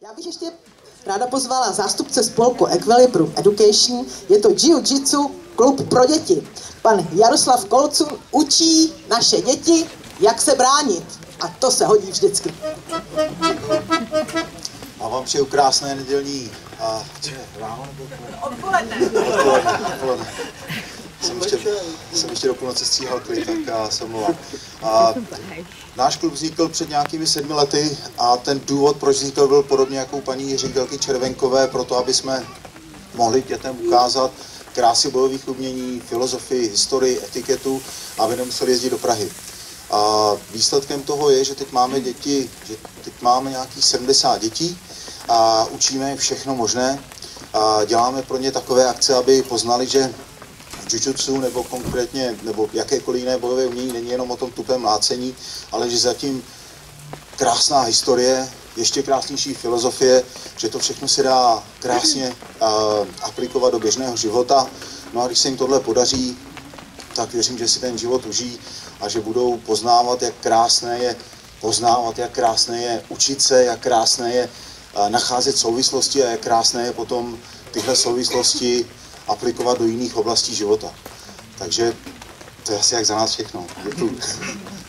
Já bych ještě ráda pozvala zástupce spolku Equilibrium Education. Je to Jiu-Jitsu klub pro děti. Pan Jaroslav Kolcun učí naše děti, jak se bránit. A to se hodí vždycky. A vám přeju krásné nedělní ráno nebo Odpoledne. Jsem ještě do půlnoci stříhal klid, tak já se omlouvám. Náš klub vznikl před nějakými 7 lety a ten důvod, proč vznikl, byl podobně jako u paní ředitelky Červenkové, proto aby jsme mohli dětem ukázat krásy bojových umění, filozofii, historii, etiketu, aby nemuseli jezdit do Prahy. A výsledkem toho je, že teď máme nějakých 70 dětí a učíme je všechno možné. A děláme pro ně takové akce, aby poznali, že v jiu-jitsu nebo jakékoliv jiné bojové umění není jenom o tom tupém mlácení, ale že zatím krásná historie, ještě krásnější filozofie, že to všechno se dá krásně aplikovat do běžného života. No a když se jim tohle podaří, tak věřím, že si ten život užijí a že budou poznávat, jak krásné je učit se, jak krásné je nacházet souvislosti a jak krásné je potom tyhle souvislosti aplikovat do jiných oblastí života. Takže to je asi jak za nás všechno. Děkuji.